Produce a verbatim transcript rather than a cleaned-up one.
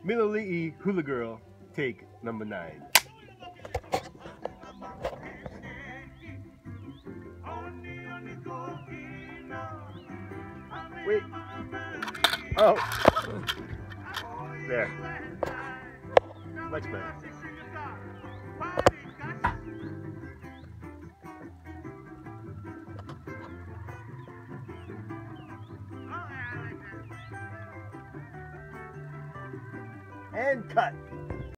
Milolii Hula Girl, take number nine. Wait. Oh. There. Much better. And cut.